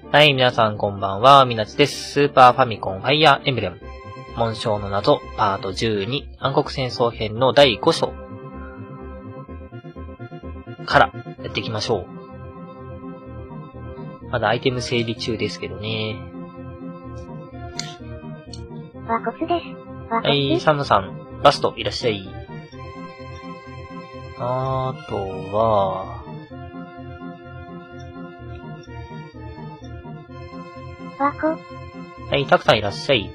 はい、皆さんこんばんは、みなちです。スーパーファミコンファイアーエンブレム。紋章の謎、パート12、暗黒戦争編の第5章。からやっていきましょう。まだアイテム整理中ですけどね。 和骨です。和は骨。 い、サムさん、ラストいらっしゃい。あとは、 和骨。 はい、たくさんいらっしゃい。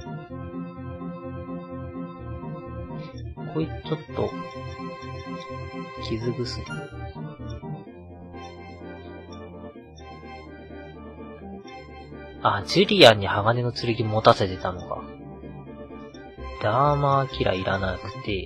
こいつちょっと、傷薬。あ、ジュリアンに鋼の剣持たせてたのか。で、アーマーキラーいらなくて、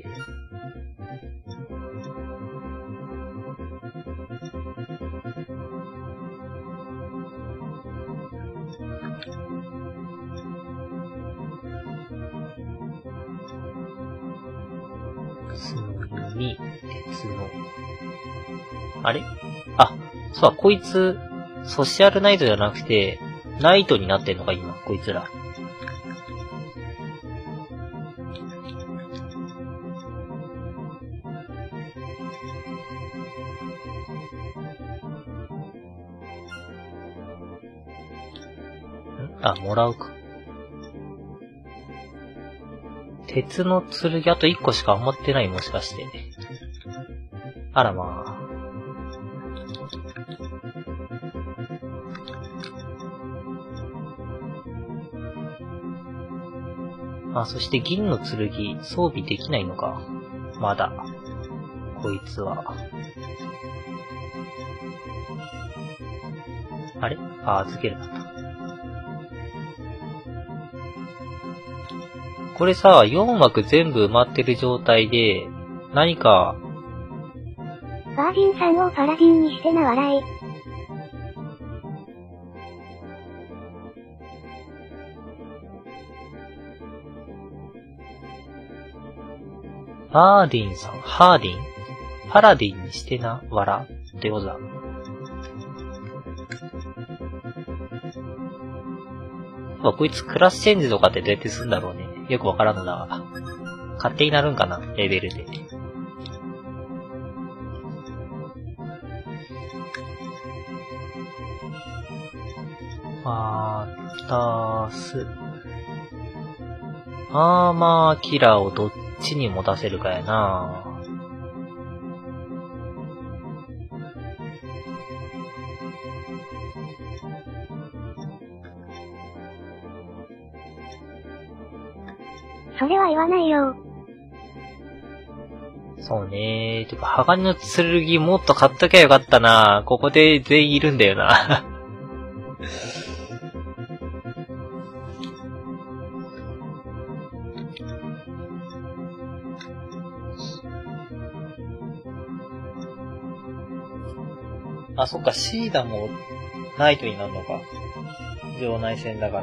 鉄の弓、鉄の、あれあ、そうだ、こいつ、ソシャルナイトじゃなくて、ナイトになってんのか、今、こいつら。あ、もらうか。鉄の剣あと1個しか余ってない、もしかして。あらまあ。あ、そして銀の剣、装備できないのか。まだ。こいつは。あれあ、預けるだった。これさ、4枠全部埋まってる状態で、何か、 バーディンさんをパラディンにしてな笑い。 バーディンさん、ハーディンパラディンにしてな、笑ってことだ。こいつクラスチェンジとかってどうやってすんだろうね。よくわからんのだが。勝手になるんかなレベルで。アーマーキラーをどっちに持たせるかやな。 それは言わないよ。 そうねー。てか、鋼の剣もっと買っときゃよかったな。ここで全員いるんだよな。あ、そっか、シーダもナイトになるのか。場内戦だから。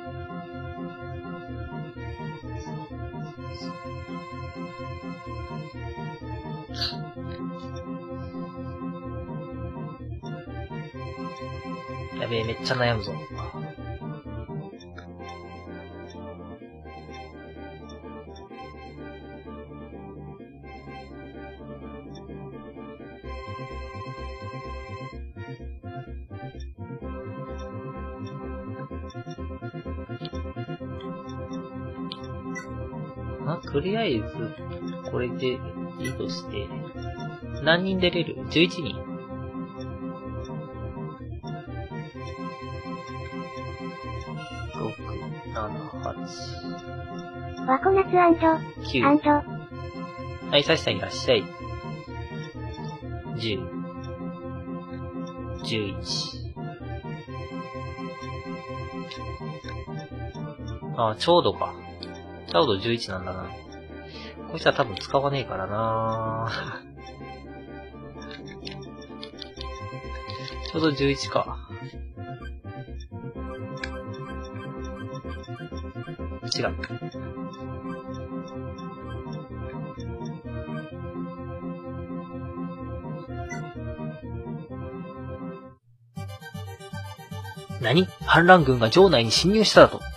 やべえ、めっちゃ悩むぞ。とりあえず、これでいいとして、何人出れる ?11 人。6、7、8。 和コナツ 9。はい、サシさんいらっしゃい。10、11。あ、ちょうどか。ちょうど11なんだな。こいつは多分使わねえからなちょうど11か。違う。 何？反乱軍が城内に侵入しただと。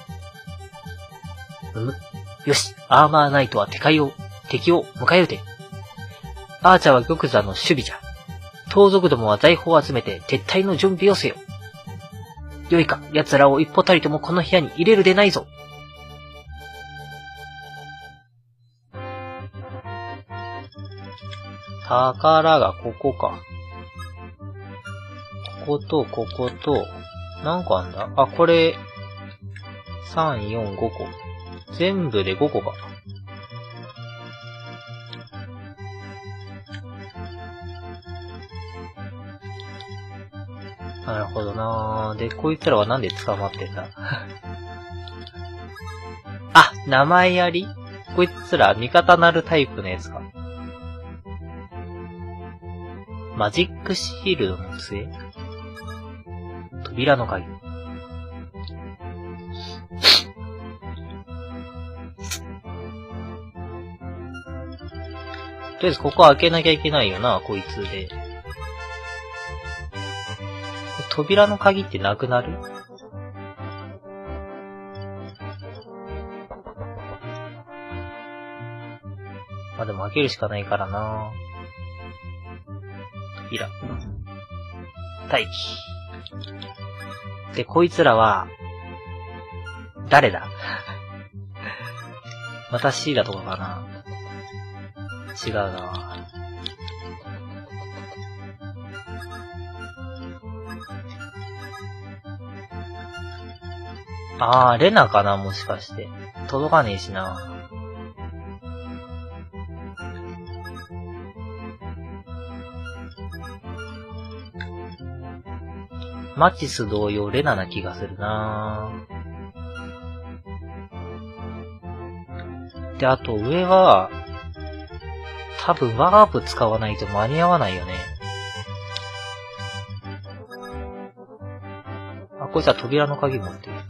よし、アーマーナイトは敵を迎え撃て。アーチャーは玉座の守備じゃ。盗賊どもは財宝を集めて撤退の準備をせよ。よいか、奴らを一歩たりともこの部屋に入れるでないぞ。宝がここか。こことここと、何個あんだ？あ、これ、3、4、5個。全部で5個か。なるほどなぁ。で、こいつらはなんで捕まってんだあ、名前あり？こいつら味方なるタイプのやつか。マジックシールドの杖？扉の鍵。とりあえずここ開けなきゃいけないよな、こいつで。扉の鍵ってなくなる？まあでも開けるしかないからな。扉。待機。で、こいつらは、誰だまたシーラとかかな。違うな。あー、レナかなもしかして。届かねえしな。マチス同様レナな気がするな。で、あと上は、多分ワープ使わないと間に合わないよね。あ、こいつは扉の鍵持ってる。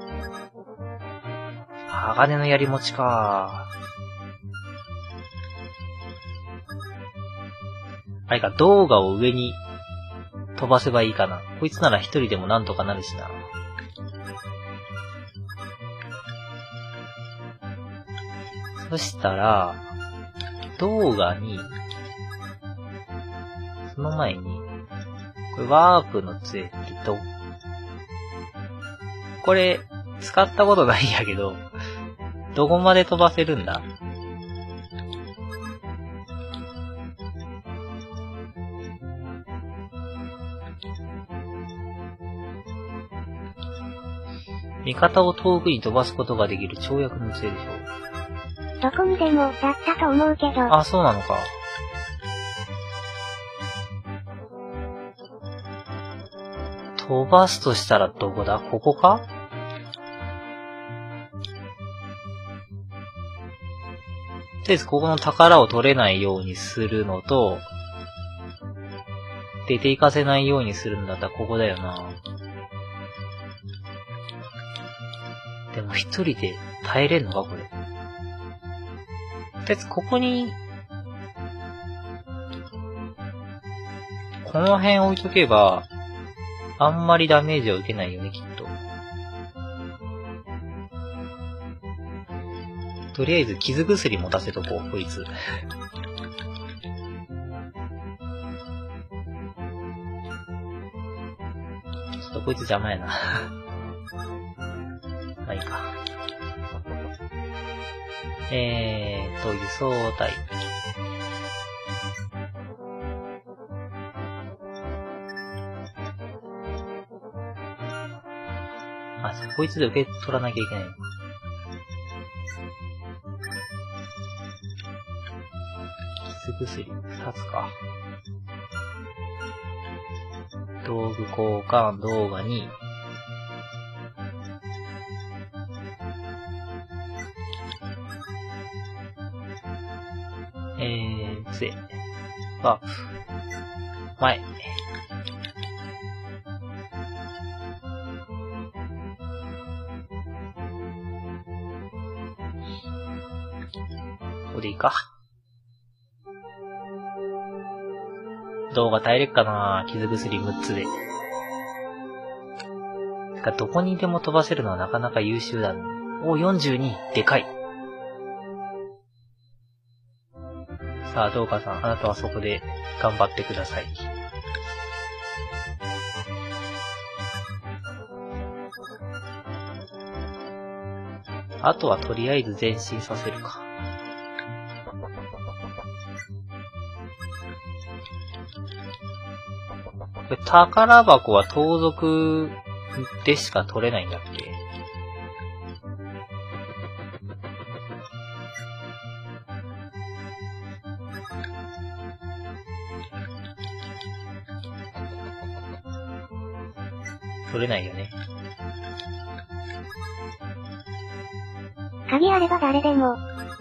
鋼の槍持ちか。あれか、動画を上に飛ばせばいいかな。こいつなら一人でもなんとかなるしな。そしたら、動画に、その前に、これワープの杖ってこれ、使ったことないんやけど、どこまで飛ばせるんだ？味方を遠くに飛ばすことができる跳躍の杖でしょ。 どこにでもだったと思うけど。 あ、そうなのか。飛ばすとしたらどこだ？ここか？とりあえずここの宝を取れないようにするのと、出ていかせないようにするんだったらここだよな。でも一人で耐えれんのかこれ。とりあえずここに、この辺置いとけば、あんまりダメージは受けないよね、きっと。とりあえず傷薬持たせとこう、こいつ。ちょっとこいつ邪魔やな。まあいいか。輸送隊。あ、そう、こいつで受け取らなきゃいけないの。傷薬、2つか。道具交換、動画に、杖、ワープ、前。ここでいいか。動画耐えれっかな？傷薬6つで。 がどこにでも飛ばせるのはなかなか優秀だね。お、42、でかい。さあ、どうかさん、あなたはそこで頑張ってください。あとはとりあえず前進させるか。これ宝箱は盗賊でしか取れないんだっけ？取れないよね。 鍵あれば誰でも。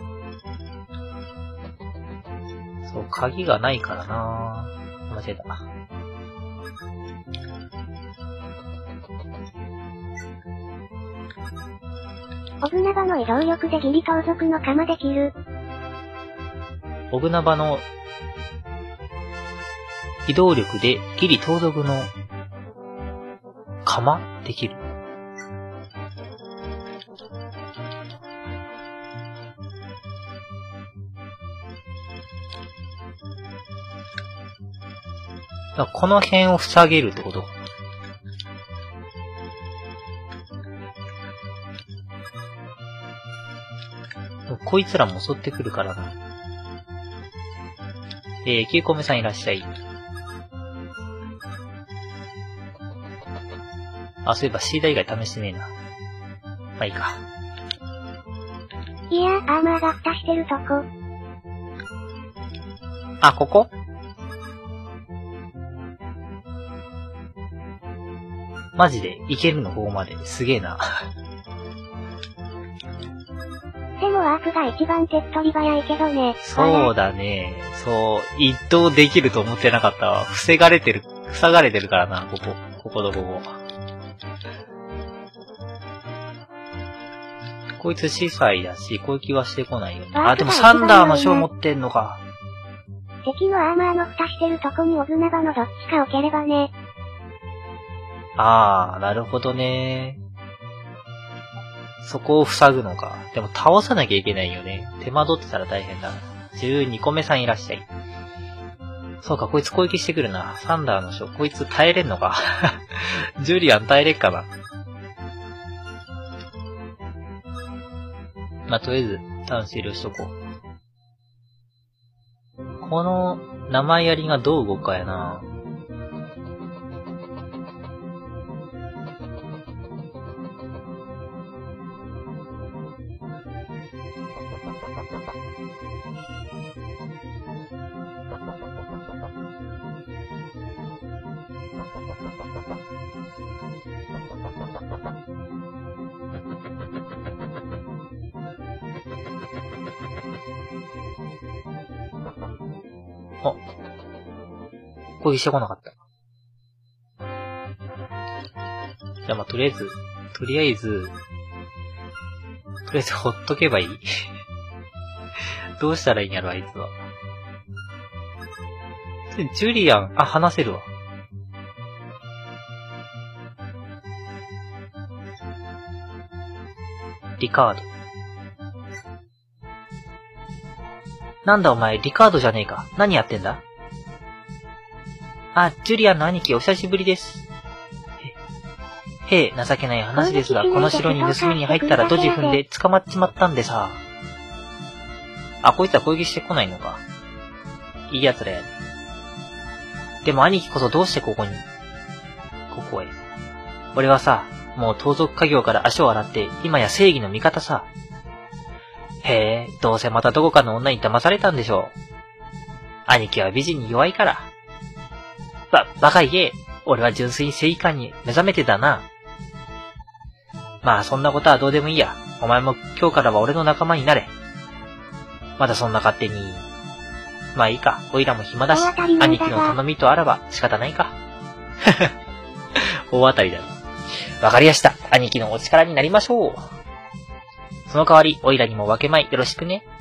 そう、鍵がないからなぁ。間違えた。 オブナバの移動力でギリ盗賊の鎌できる。 オブナバの移動力でギリ盗賊の鎌できる。この辺を塞げるってこと？こいつらも襲ってくるからな。9個目さんいらっしゃい。あ、そういえばシーダ以外試してねえな。まあいいか。 いやー、アーマーが蓋してるとこ。 あ、ここ？マジでいけるのここまで。すげえな。 でもワープが一番手っ取り早いけどね。 そうだね。そう、一動できると思ってなかったわ。塞がれてるからな、こことここ。こいつ司祭だし、攻撃はしてこないよね。あ、でもサンダーの章持ってんのか。 敵のアーマーの蓋してるとこにオブナバのどっちか置ければね。 あー、なるほどね。そこを塞ぐのか。でも倒さなきゃいけないよね。手間取ってたら大変だ。12個目さんいらっしゃい。そうか、こいつ攻撃してくるな。サンダーの章、こいつ耐えれんのか。ジュリアン耐えれっかな。まあ、とりあえず、ターン終了しとこう。この、名前やりがどう動くかやな。あ、攻撃してこなかった。じゃあまあ、とりあえずほっとけばいい。どうしたらいいんやろ、あいつは。ジュリアン、あ、話せるわ。リカード。なんだお前、リカードじゃねえか。何やってんだ？あ、ジュリアンの兄貴お久しぶりです。へえ、情けない話ですが、この城に盗みに入ったらドジ踏んで捕まっちまったんでさ。あ、こいつは攻撃してこないのか。いい奴らやね。でも兄貴こそどうしてここへ。俺はさ、もう盗賊家業から足を洗って、今や正義の味方さ。へえ、どうせまたどこかの女に騙されたんでしょう。兄貴は美人に弱いから。バカ言え。俺は純粋に正義感に目覚めてたな。まあそんなことはどうでもいいや。お前も今日からは俺の仲間になれ。まだそんな勝手に。まあいいか。おいらも暇だし、兄貴の頼みとあらば仕方ないか。大当たりだ。わかりやした。兄貴のお力になりましょう。その代わり、おいらにも分けまいよろしくね。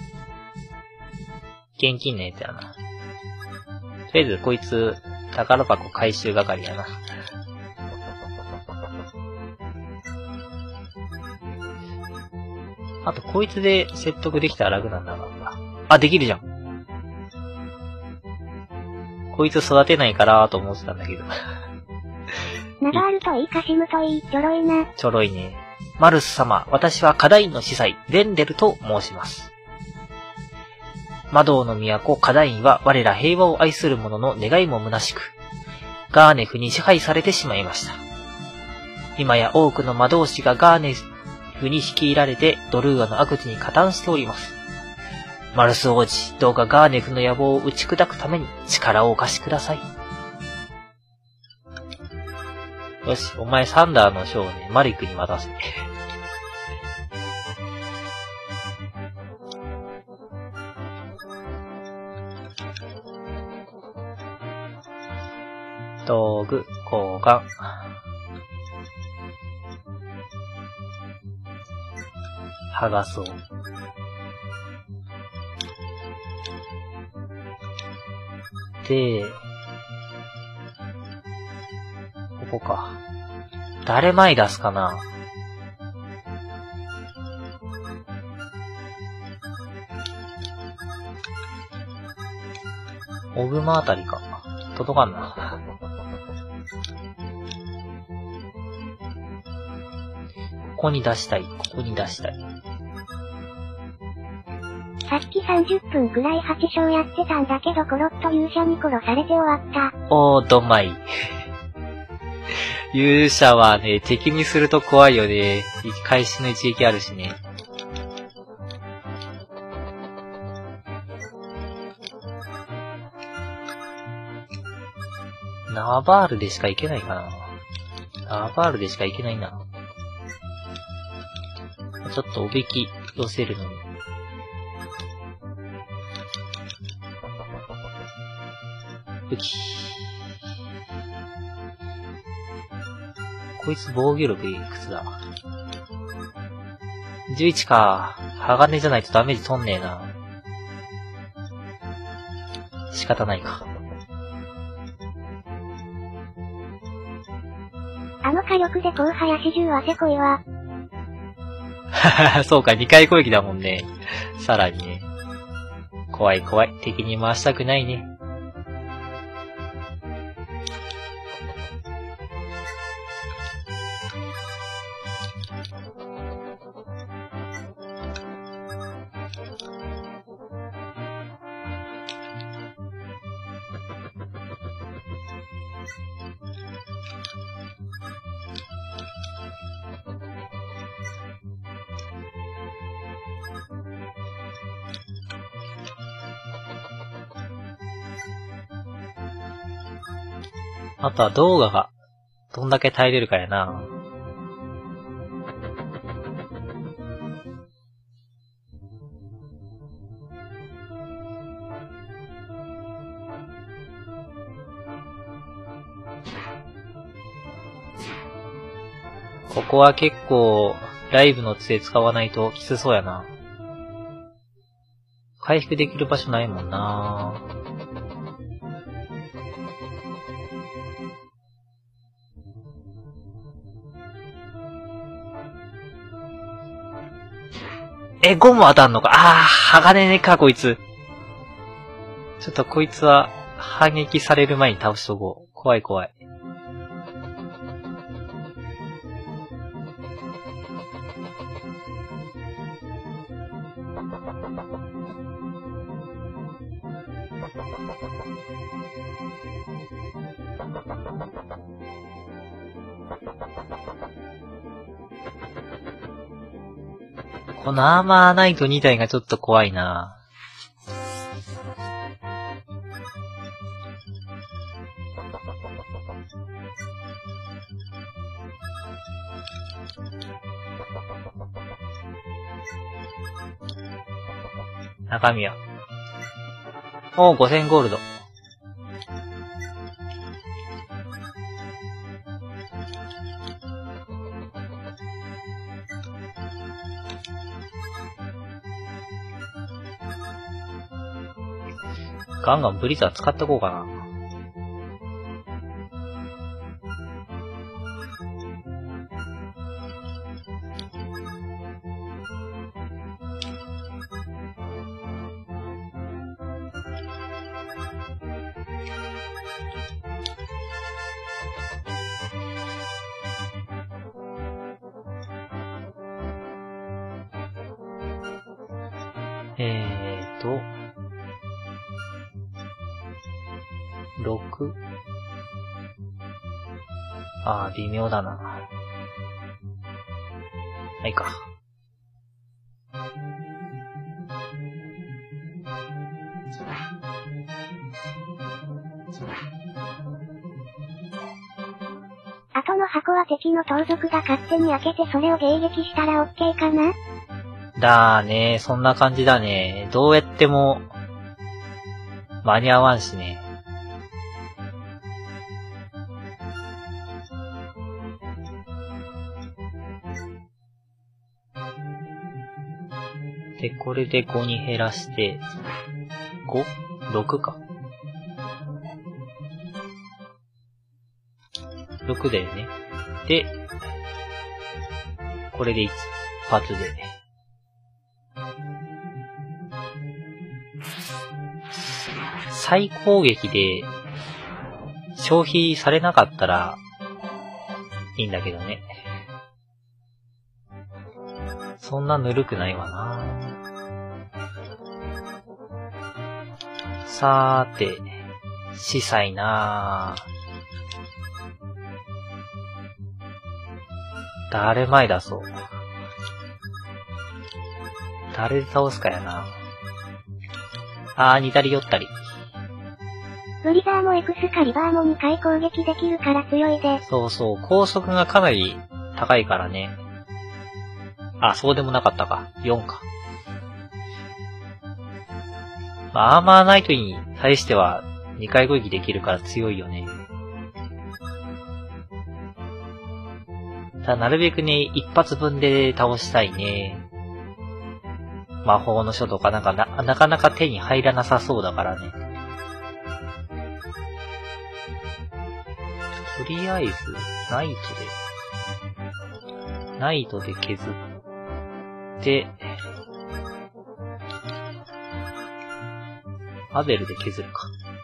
現金のやつやな。とりあえず、こいつ、宝箱回収係やな。 あと、こいつで説得できたら楽なんだが。あ、できるじゃん。こいつ育てないからと思ってたんだけど。 ナガールといい、カシムといい、ちょろいな。 ちょろいね。マルス様、私はカダインの司祭、レンデルと申します。魔導の都、カダインは我ら平和を愛する者の願いも虚しく、ガーネフに支配されてしまいました。今や多くの魔導士がガーネフに率いられてドルーアの悪事に加担しております。マルス王子、どうかガーネフの野望を打ち砕くために力をお貸しください。よし、お前サンダーの章をね、マリックに渡せ。道具、交換。剥がそう。で、ここか。誰前出すかな。オグマあたりか。届かんな。ここに出したい。ここに出したい。 さっき30分くらい8章やってたんだけどコロッと勇者に殺されて終わった。 おー、どまい。勇者はね、敵にすると怖いよね。開始の一撃あるしね。ナバールでしか行けないかな。ナバールでしか行けないな。ちょっとおびき寄せるのに。武器。こいつ防御力いくつだ。11か。鋼じゃないとダメージ取んねえな。仕方ないか。 あの火力でこう林中はせこいわ。 そうか、2回攻撃だもんね。さらにね。怖い怖い。敵に回したくないね。あとは動画がどんだけ耐えれるかやな。ここは結構ライブの杖使わないときつそうやな。回復できる場所ないもんな。ゴム当たんのか。鋼ねか、こいつ。ちょっとこいつは、反撃される前に倒しとこう。怖い怖い。このアーマーナイト2体がちょっと怖いな。中身は。5000ゴールド。ガンガンブリザー使ってこうかな。 6。あー、微妙だな。はいか。 後の箱は敵の盗賊が勝手に開けてそれを迎撃したら OK かな？ だーね、そんな感じだね。どうやっても、間に合わんしね。で、これで5に減らして、5?6 か。6だよね。で、これで一発で。再攻撃で消費されなかったらいいんだけどね。そんなぬるくないわな。さーて、司祭なぁ。誰前出そう。誰で倒すかやな。あー、似たり寄ったり。 ブリザーもエクスカリバーも2回攻撃できるから強いで。 そうそう、高速がかなり高いからね。あ、そうでもなかったか。4か。まあ、アーマーナイトに対しては2回攻撃できるから強いよね。ただなるべくね、一発分で倒したいね。魔法の書とかなかなか手に入らなさそうだからね。とりあえず、ナイトで削って、アベルで削るか。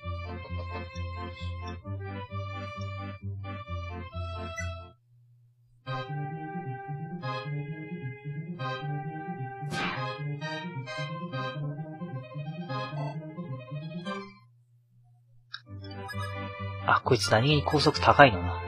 あ、こいつ何気に高速高いのな。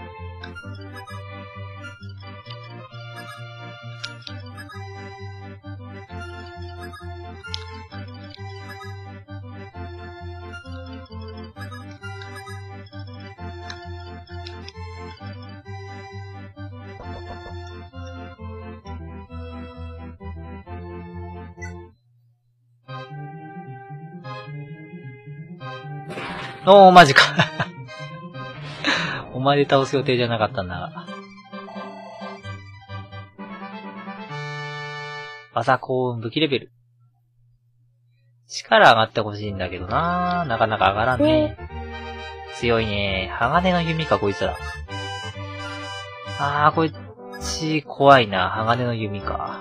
おー、マジか。お前で倒す予定じゃなかったんだが。技幸運武器レベル。力上がってほしいんだけどな。なかなか上がらんね。強いね。鋼の弓か、こいつら。あー、こいつ、怖いな。鋼の弓か。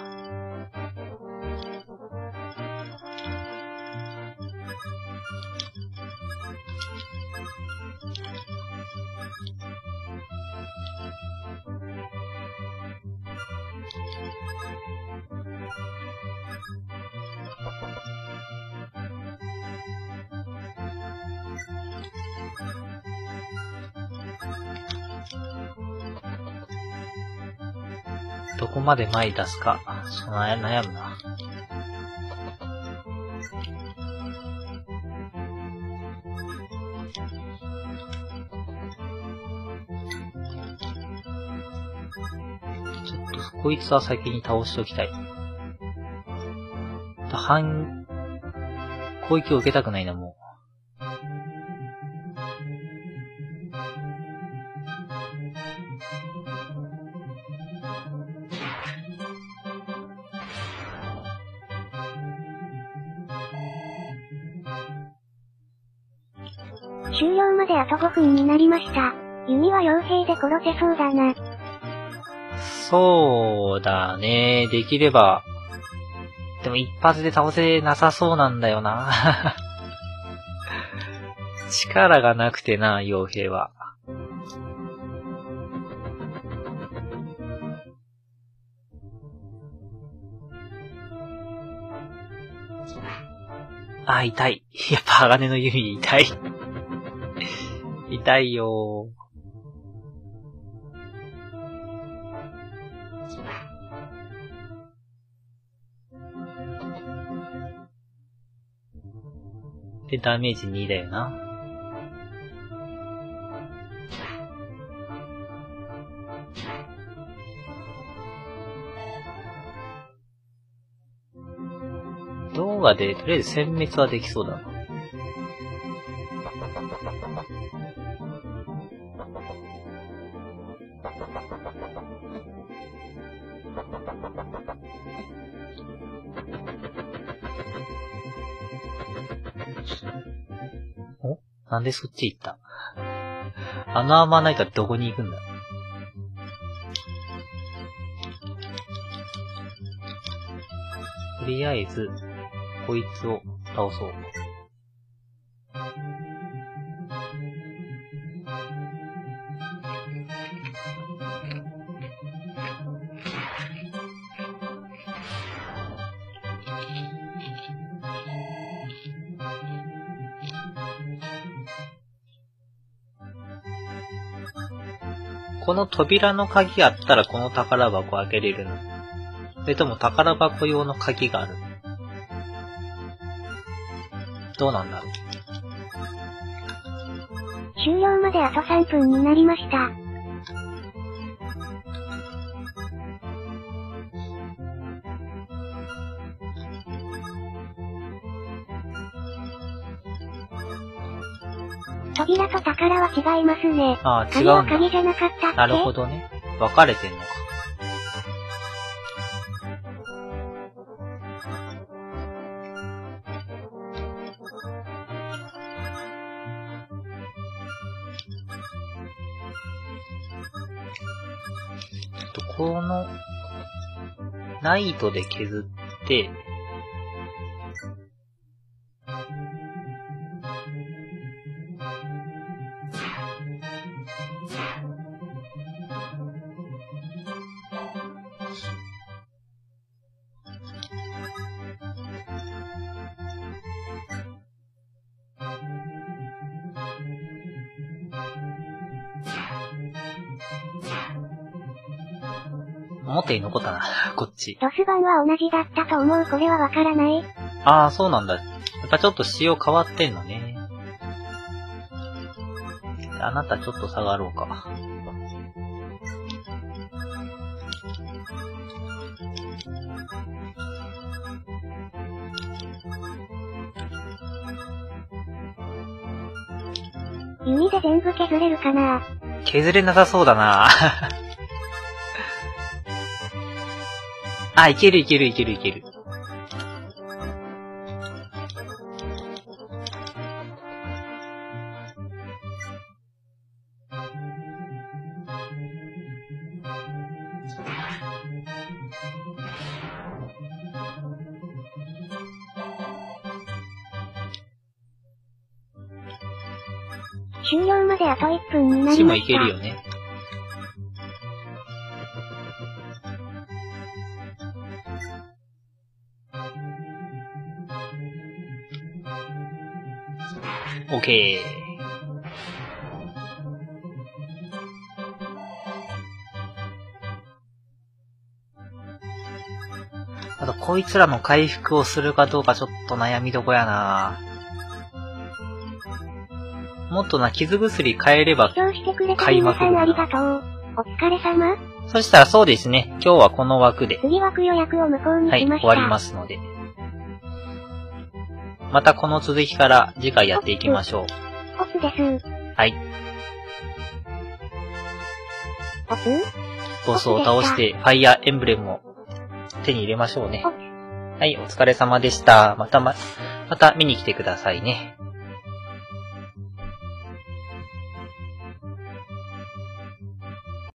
どこまで前に出すか、悩むな。ちょっと、こいつは先に倒しておきたい。攻撃を受けたくないな、もう。 終了まであと5分になりました。弓は傭兵で殺せそうだな。 そうだね。できれば。でも一発で倒せなさそうなんだよな。力がなくてな、傭兵は。 あ、痛い。やっぱ鋼の弓痛い。痛いよー。で、ダメージ2だよな。動画で、とりあえず殲滅はできそうだな。お？なんでそっち行った？あのアーマーナイトはどこに行くんだ？とりあえず、こいつを倒そう。この扉の鍵あったらこの宝箱開けれるの？それとも宝箱用の鍵があるの？どうなんだろう。 終了まであと3分になりました。扉と宝は違いますね。 ああ、違うんだ。 鍵は鍵じゃなかったっけ？ なるほどね。分かれてんのか。この、ナイトで削って、表に残ったな、こっち。 ロス版は同じだったと思う。これはわからない。 ああ、そうなんだ。やっぱちょっと仕様変わってんのね。あなたちょっと下がろうか。 弓で全部削れるかな？ 削れなさそうだなあ、いけるいけるいけるいける。 終了まであと1分になりました。 死もいけるよね。オッケー。あと、こいつらの回復をするかどうかちょっと悩みどこやな。もっとな、傷薬買えれば買いまくるな。 ありがとう。お疲れ様。 そしたらそうですね、今日はこの枠で。 次枠予約を無効にしました。 はい、終わりますので。またこの続きから次回やっていきましょう。 オツです。 はい。 オツ？ ボスを倒して、ファイヤーエンブレムを手に入れましょうね。はい、お疲れ様でした。また見に来てくださいね。